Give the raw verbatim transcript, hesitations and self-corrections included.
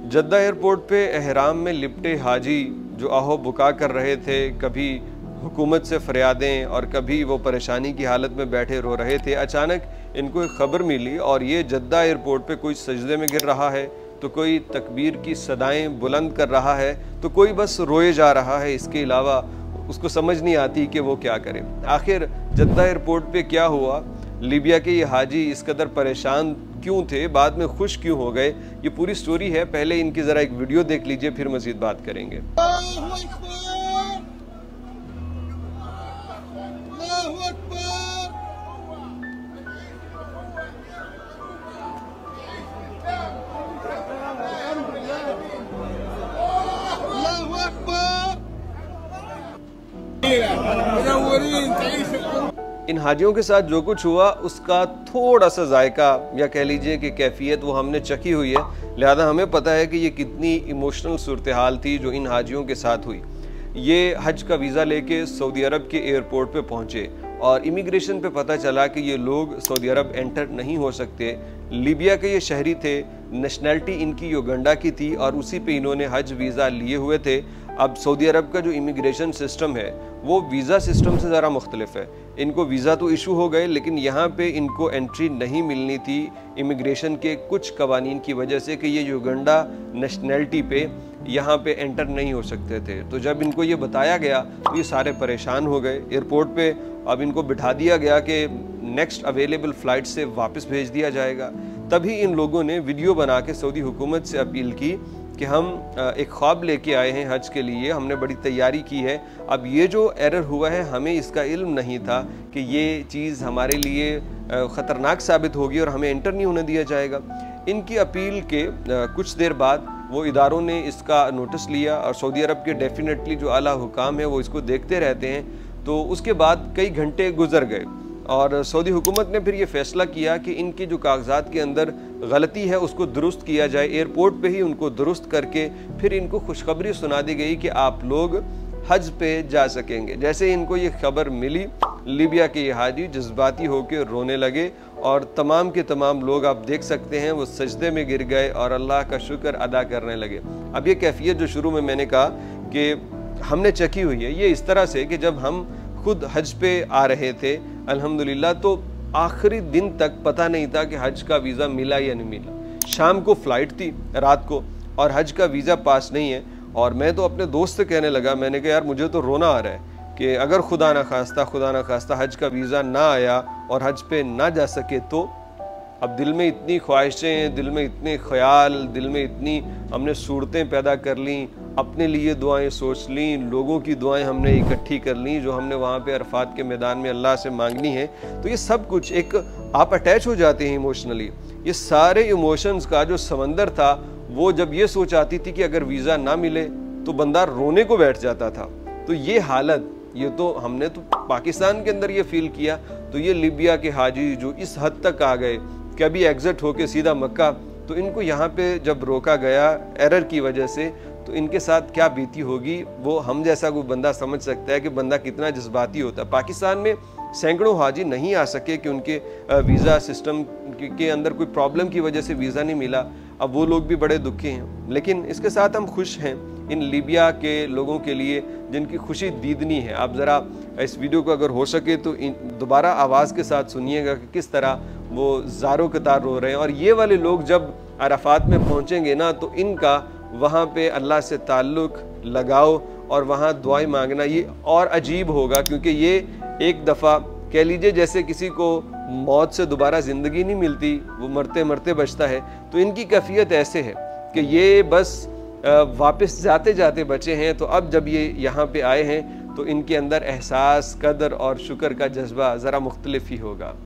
Jeddah airport पे एहराम में लिपटे हाजी जो आहो बुका कर रहे थे, कभी हुकूमत से फरियादें और कभी वो परेशानी की हालत में बैठे रो रहे थे, अचानक इनको एक ख़बर मिली और ये जद्दा एयरपोर्ट पे कोई सजदे में गिर रहा है, तो कोई तकबीर की सदाएं बुलंद कर रहा है, तो कोई बस रोए जा रहा है। इसके अलावा उसको समझ नहीं आती कि वो क्या करे। आखिर जद्दा एयरपोर्ट पे क्या हुआ, लीबिया के ये हाजी इस कदर परेशान क्यों थे, बाद में खुश क्यों हो गए, ये पूरी स्टोरी है। पहले इनकी ज़रा एक वीडियो देख लीजिए, फिर मज़ीद बात करेंगे। इन हाजियों के साथ जो कुछ हुआ उसका थोड़ा सा जायका या कह लीजिए कि कैफियत वो हमने चखी हुई है, लिहाजा हमें पता है कि ये कितनी इमोशनल सूरत हाल थी जो इन हाजियों के साथ हुई। ये हज का वीज़ा लेके सऊदी अरब के एयरपोर्ट पे पहुँचे और इमिग्रेशन पे पता चला कि ये लोग सऊदी अरब एंटर नहीं हो सकते। लीबिया के ये शहरी थे, नेशनैलिटी इनकी युगांडा की थी और उसी पे इन्होंने हज वीज़ा लिए हुए थे। अब सऊदी अरब का जो इमिग्रेशन सिस्टम है वो वीज़ा सिस्टम से ज़रा मुख्तलिफ है। इनको वीज़ा तो इशू हो गए, लेकिन यहाँ पे इनको एंट्री नहीं मिलनी थी इमिग्रेशन के कुछ कवानीन की वजह से कि ये युगांडा नेशनैलिटी पे यहाँ पे एंटर नहीं हो सकते थे। तो जब इनको ये बताया गया तो ये सारे परेशान हो गए। एयरपोर्ट पे अब इनको बिठा दिया गया कि नेक्स्ट अवेलेबल फ़्लाइट से वापस भेज दिया जाएगा। तभी इन लोगों ने वीडियो बना के सऊदी हुकूमत से अपील की कि हम एक ख्वाब लेके आए हैं हज के लिए, हमने बड़ी तैयारी की है, अब ये जो एरर हुआ है हमें इसका इल्म नहीं था कि ये चीज़ हमारे लिए ख़तरनाक साबित होगी और हमें एंटर नहीं होने दिया जाएगा। इनकी अपील के कुछ देर बाद वो इदारों ने इसका नोटिस लिया और सऊदी अरब के डेफिनेटली जो आला हुकाम है वो इसको देखते रहते हैं। तो उसके बाद कई घंटे गुजर गए और सऊदी हुकूमत ने फिर ये फ़ैसला किया कि इनकी जो कागजात के अंदर गलती है उसको दुरुस्त किया जाए। एयरपोर्ट पे ही उनको दुरुस्त करके फिर इनको खुशखबरी सुना दी गई कि आप लोग हज पे जा सकेंगे। जैसे इनको ये खबर मिली, लीबिया के ये हाजी जज्बाती होकर रोने लगे और तमाम के तमाम लोग आप देख सकते हैं वो सजदे में गिर गए और अल्लाह का शुक्र अदा करने लगे। अब ये कैफियत जो शुरू में मैंने कहा कि हमने चखी हुई है, ये इस तरह से कि जब हम खुद हज पे आ रहे थे अल्हम्दुलिल्लाह, तो आखिरी दिन तक पता नहीं था कि हज का वीज़ा मिला या नहीं मिला। शाम को फ़्लाइट थी रात को और हज का वीज़ा पास नहीं है। और मैं तो अपने दोस्त से कहने लगा, मैंने कहा यार मुझे तो रोना आ रहा है कि अगर खुदा ना खास्ता खुदा ना खास्ता हज का वीज़ा ना आया और हज पे ना जा सके तो अब दिल में इतनी ख्वाहिशें, दिल में इतने ख्याल, दिल में इतनी हमने सूरतें पैदा कर लीं, अपने लिए दुआएं सोच लीं, लोगों की दुआएं हमने इकट्ठी कर लीं जो हमने वहाँ पे अरफात के मैदान में अल्लाह से मांगनी है। तो ये सब कुछ एक आप अटैच हो जाते हैं इमोशनली। ये सारे इमोशंस का जो समंदर था वो जब ये सोच आती थी कि अगर वीज़ा ना मिले तो बंदा रोने को बैठ जाता था। तो ये हालत, ये तो हमने तो पाकिस्तान के अंदर ये फील किया, तो ये लीबिया के हाजी जो इस हद तक आ गए कि अभी एग्जिट होके सीधा मक्का, तो इनको यहाँ पे जब रोका गया एरर की वजह से, तो इनके साथ क्या बीती होगी वो हम जैसा कोई बंदा समझ सकता है कि बंदा कितना जज्बाती होता है। पाकिस्तान में सैकड़ों हाजी नहीं आ सके कि उनके वीज़ा सिस्टम के अंदर कोई प्रॉब्लम की वजह से वीज़ा नहीं मिला। अब वो लोग भी बड़े दुखी हैं, लेकिन इसके साथ हम खुश हैं इन लीबिया के लोगों के लिए जिनकी खुशी दीदनी है। आप ज़रा इस वीडियो को अगर हो सके तो दोबारा आवाज़ के साथ सुनिएगा कि किस तरह वो ज़ारो कतार रो रहे हैं। और ये वाले लोग जब अराफात में पहुँचेंगे ना तो इनका वहाँ पे अल्लाह से ताल्लुक़ लगाओ और वहाँ दुआएं मांगना ये और अजीब होगा, क्योंकि ये एक दफ़ा कह लीजिए जैसे किसी को मौत से दोबारा ज़िंदगी नहीं मिलती, वो मरते मरते बचता है, तो इनकी कैफियत ऐसे है कि ये बस वापस जाते जाते बचे हैं। तो अब जब ये यहाँ पे आए हैं तो इनके अंदर एहसास, कदर और शुक्र का जज्बा ज़रा मुख्तलिफ ही होगा।